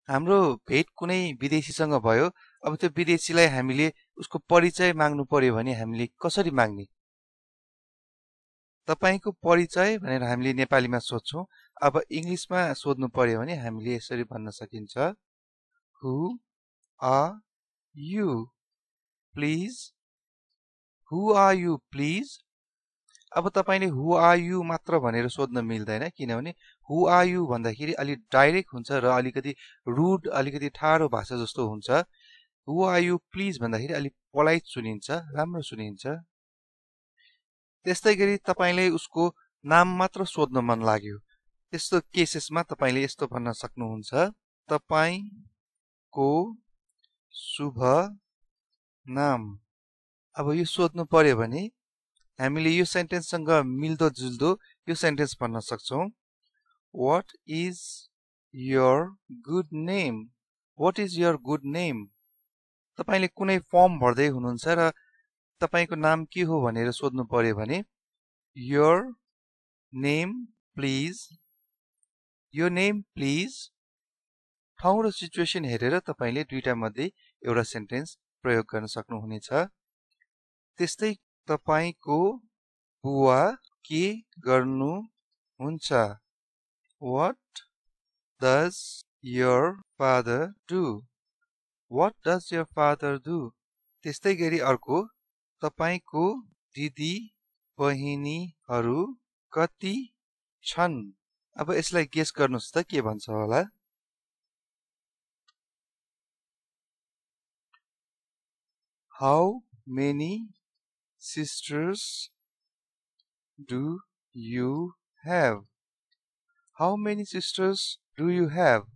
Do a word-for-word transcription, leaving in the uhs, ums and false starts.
हाम्रो भेट कुनै विदेशीसँग भयो, अब त्यो विदेशीलाई हामीले उसको परिचय माग्नु पर्यो भने हामीले कसरी माग्ने? तपाईको परिचय भनेर हामीले नेपालीमा सोध्छौं। अब इंग्लिशमा सोध्नु पर्यो भने हामीले यसरी भन्न सकिन्छ, Who are you? Please. Who are you, please? अब तपाईले who are you मात्र भनेर सोध्न मिल्दैन, किनभने who are you भन्दाखेरि अलि डाइरेक्ट हुन्छ र अलिकति रुड, अलिकति ठाडो भाषा जस्तो हुन्छ। Who are you, please भन्दाखेरि अलि पोलाइट सुनिन्छ, राम्रो सुनिन्छ। त्यस्तै गरी तपाईले उसको नाम मात्र सोध्न मन लाग्यो, त्यस्तो केसेसमा तपाईले यस्तो भन्न सक्नुहुन्छ, तपाईको शुभ नाम। अब यो सोध्नु पर्यो भने हामीले यो सेन्टेन्ससँग मिल्दो जुल्दो यो सेन्टेन्स भन्न सक्छौं, What is your good name? What is your good name? तपाईले कुनै फर्म भर्दै हुनुहुन्छ र तपाईको नाम के हो भनेर सोध्नु पर्यो भने Your name please. Your name please. ठाउँ र सिचुएसन हेरेर तपाईले दुईटा मध्ये एउटा सेन्टेन्स प्रयोग गर्न सक्नुहुनेछ। त्यस्तै तपाईको बुवा के गर्नुहुन्छ? What does your father do? What does your father do? त्यस्तै गरी अर्को, तपाईको दिदी बहिनीहरू कति छन्? अब यसलाई गेस गर्नुस् त के भन्छ होला? How many sisters do you have? How many sisters do you have?